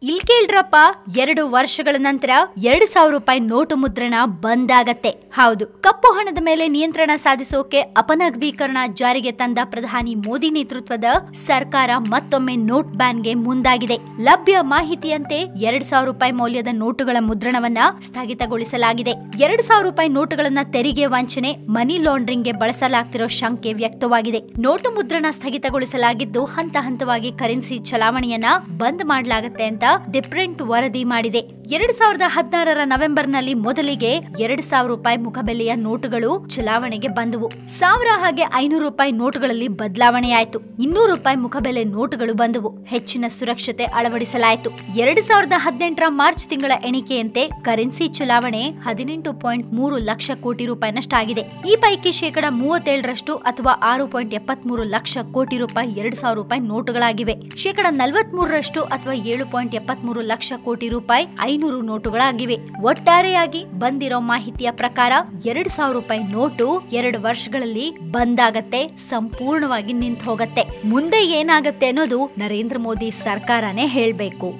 ಇಲ್ ಕೇಳ್ರಪ್ಪ, 2 ವರ್ಷಗಳ ನಂತರ 2,000 ರೂಪಾಯಿ ನೋಟು ಮುದ್ರಣ ಬಂದ್ ಆಗತ್ತೆ. ಹೌದು, ಕಪ್ಪು ಹಣದ ಮೇಲೆ ನಿಯಂತ್ರಣ ಸಾಧಿಸೋಕೆ ಅಪನಗದೀಕರಣ ಜಾರಿಗೆ ತಂದ ಪ್ರಧಾನಿ ಮೋದಿ ನೇತೃತ್ವದ ಸರ್ಕಾರ ಮತ್ತೊಮ್ಮೆ ನೋಟ್ ಬ್ಯಾನ್ಗೆ ಮುಂದಾಗಿದೆ. ಲಭ್ಯ ಮಾಹಿತಿಯಂತೆ 2,000 ರೂಪಾಯಿ ಮೌಲ್ಯದ ನೋಟುಗಳ ಮುದ್ರಣವನ್ನ ಸ್ಥಗಿತಗೊಳಿಸಲಾಗಿದೆ. 2,000 ರೂಪಾಯಿ ನೋಟುಗಳನ್ನ ತೆರಿಗೆ ವಂಚನೆ, ಮನಿ ಲಾಂಡ್ರಿಂಗ್ಗೆ ಬಳಸಲಾಗ್ತಿರೋ ಶಂಕೆ ವ್ಯಕ್ತವಾಗಿದೆ. ನೋಟು ಮುದ್ರಣ ಸ್ಥಗಿತಗೊಳಿಸಲಾಗಿದ್ದು ಹಂತ ಹಂತವಾಗಿ ಕರೆನ್ಸಿ ಚಲಾವಣೆಯನ್ನ ಬಂದ್ ಮಾಡಲಾಗುತ್ತೆ ಅಂತ ದಿ ಪ್ರಿಂಟ್ ವರದಿ ಮಾಡಿದೆ. 2016ರ ನವೆಂಬರ್ನಲ್ಲಿ ಮೊದಲಿಗೆ 2,000 ರೂಪಾಯಿ ಮುಖಬೆಲೆಯ ನೋಟುಗಳು ಚಲಾವಣೆಗೆ ಬಂದವು. 1000 ಹಾಗೆ 500 ರೂಪಾಯಿ ನೋಟುಗಳಲ್ಲಿ ಬದಲಾವಣೆಯಾಯಿತು. 200 ರೂಪಾಯಿ ಮುಖಬೆಲೆ ನೋಟುಗಳು ಬಂದವು. ಹೆಚ್ಚಿನ ಸುರಕ್ಷತೆ ಅಳವಡಿಸಲಾಯಿತು. 2018ರ ಮಾರ್ಚ್ ತಿಂಗಳ ಎಣಿಕೆಯಂತೆ ಕರೆನ್ಸಿ ಚಲಾವಣೆ 18.3 ಲಕ್ಷ ಕೋಟಿ ರೂಪಾಯಿನಷ್ಟಾಗಿದೆ. ಈ ಪೈಕಿ 37% ಅಥವಾ 6.73 ಲಕ್ಷ ಕೋಟಿ ರೂಪಾಯಿ 2,000 ರೂಪಾಯಿ ನೋಟುಗಳಾಗಿವೆ. 43% ಅಥವಾ 7.73 ಲಕ್ಷ ಕೋಟಿ ರೂಪಾಯಿ 500 ನೋಟುಗಳಾಗಿವೆ. ಒಟ್ಟಾರೆಯಾಗಿ ಬಂದಿರೋ ಮಾಹಿತಿಯ ಪ್ರಕಾರ 2,000 ರೂಪಾಯಿ ನೋಟು 2 ವರ್ಷಗಳಲ್ಲಿ ಬಂದಾಗತ್ತೆ, ಸಂಪೂರ್ಣವಾಗಿ ನಿಂತು ಹೋಗತ್ತೆ. ಮುಂದೆ ಏನಾಗತ್ತೆ ಅನ್ನೋದು ನರೇಂದ್ರ ಮೋದಿ ಸರ್ಕಾರನೇ ಹೇಳ್ಬೇಕು.